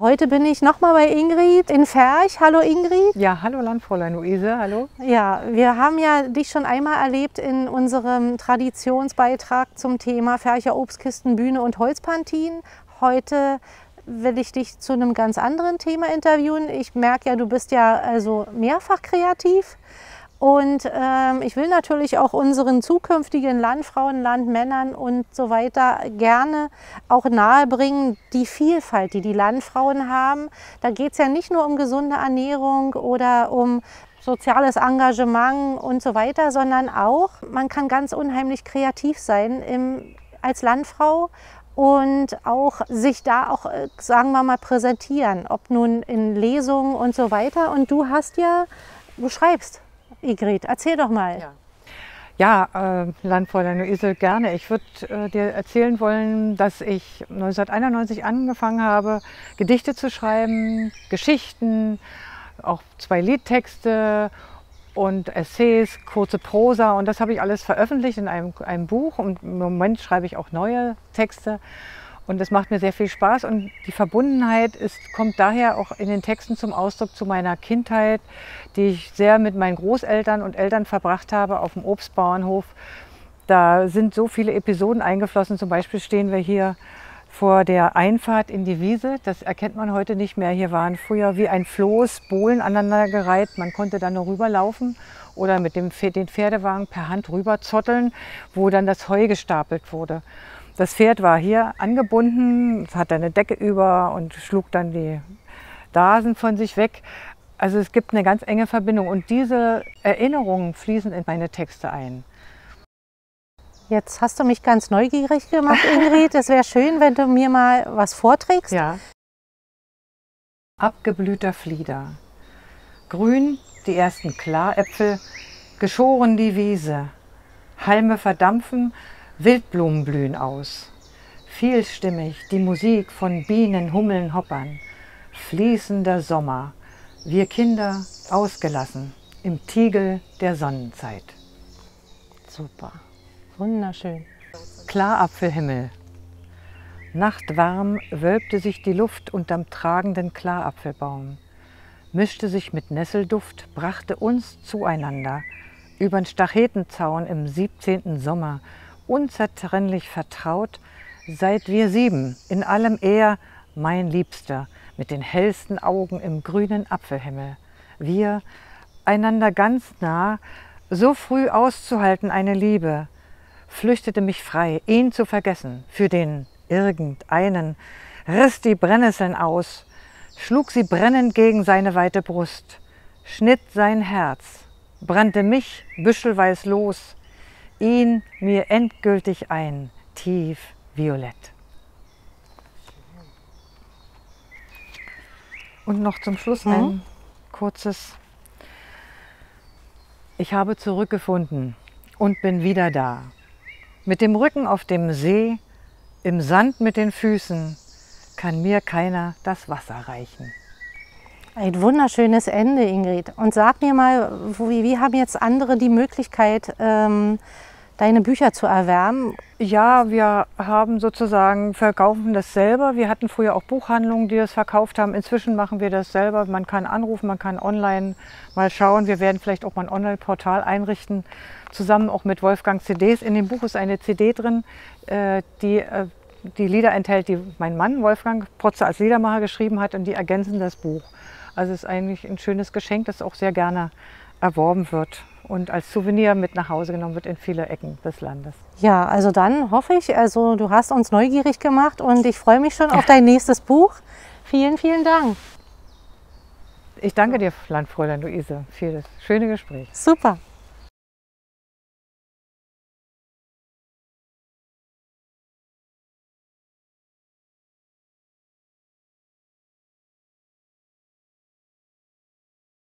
Heute bin ich nochmal bei Ingrid in Ferch. Hallo Ingrid. Ja, hallo Landfräulein Luise, hallo. Ja, wir haben ja dich schon einmal erlebt in unserem Traditionsbeitrag zum Thema Fercher Obstkisten, Bühne und Holzpantinen. Heute will ich dich zu einem ganz anderen Thema interviewen. Ich merke ja, du bist ja also mehrfach kreativ. Und ich will natürlich auch unseren zukünftigen Landfrauen, Landmännern und so weiter gerne auch nahebringen, die Vielfalt, die die Landfrauen haben. Da geht es ja nicht nur um gesunde Ernährung oder um soziales Engagement und so weiter, sondern auch, man kann ganz unheimlich kreativ sein als Landfrau und auch sich da auch, sagen wir mal, präsentieren, ob nun in Lesungen und so weiter. Und du schreibst. Ingrid, erzähl doch mal. Ja, Landfräulein Luise, gerne. Ich würde dir erzählen wollen, dass ich 1991 angefangen habe, Gedichte zu schreiben, Geschichten, auch 2 Liedtexte und Essays, kurze Prosa. Und das habe ich alles veröffentlicht in einem Buch. Und im Moment schreibe ich auch neue Texte. Und es macht mir sehr viel Spaß und die Verbundenheit kommt daher auch in den Texten zum Ausdruck zu meiner Kindheit, die ich sehr mit meinen Großeltern und Eltern verbracht habe auf dem Obstbauernhof. Da sind so viele Episoden eingeflossen. Zum Beispiel stehen wir hier vor der Einfahrt in die Wiese. Das erkennt man heute nicht mehr. Hier waren früher wie ein Floß Bohlen aneinandergereiht. Man konnte dann nur rüberlaufen oder mit den Pferdewagen per Hand rüberzotteln, wo dann das Heu gestapelt wurde. Das Pferd war hier angebunden, es hatte eine Decke über und schlug dann die Dasen von sich weg. Also es gibt eine ganz enge Verbindung und diese Erinnerungen fließen in meine Texte ein. Jetzt hast du mich ganz neugierig gemacht, Ingrid. Es wäre schön, wenn du mir mal was vorträgst. Ja. Abgeblühter Flieder, grün die ersten Klaräpfel, geschoren die Wiese, Halme verdampfen, Wildblumen blühen aus. Vielstimmig die Musik von Bienen, Hummeln, Hoppern. Fließender Sommer, wir Kinder ausgelassen im Tiegel der Sonnenzeit. Super, wunderschön. Klarapfelhimmel. Nachtwarm wölbte sich die Luft unterm tragenden Klarapfelbaum, mischte sich mit Nesselduft, brachte uns zueinander, übern Stachetenzaun im 17. Sommer, unzertrennlich vertraut, seit wir 7, in allem er, mein Liebster, mit den hellsten Augen im grünen Apfelhimmel. Wir, einander ganz nah, so früh auszuhalten eine Liebe, flüchtete mich frei, ihn zu vergessen, für den irgendeinen, riss die Brennnesseln aus, schlug sie brennend gegen seine weite Brust, schnitt sein Herz, brannte mich büschelweis los, ihn mir endgültig ein, tief violett. Und noch zum Schluss ein kurzes: Ich habe zurückgefunden und bin wieder da. Mit dem Rücken auf dem See, im Sand mit den Füßen, kann mir keiner das Wasser reichen. Ein wunderschönes Ende, Ingrid. Und sag mir mal, wie haben jetzt andere die Möglichkeit, deine Bücher zu erwerben? Ja, wir haben sozusagen, verkaufen das selber. Wir hatten früher auch Buchhandlungen, die das verkauft haben. Inzwischen machen wir das selber. Man kann anrufen, man kann online mal schauen. Wir werden vielleicht auch mal ein Online-Portal einrichten, zusammen auch mit Wolfgang CDs. In dem Buch ist eine CD drin, die Lieder enthält, die mein Mann Wolfgang Protzer als Liedermacher geschrieben hat, und die ergänzen das Buch. Also es ist eigentlich ein schönes Geschenk, das auch sehr gerne erworben wird und als Souvenir mit nach Hause genommen wird in viele Ecken des Landes. Ja, also dann hoffe ich, also du hast uns neugierig gemacht und ich freue mich schon auf dein nächstes Buch. Vielen, vielen Dank. Ich danke dir, Landfräulein Luise, für das schöne Gespräch. Super.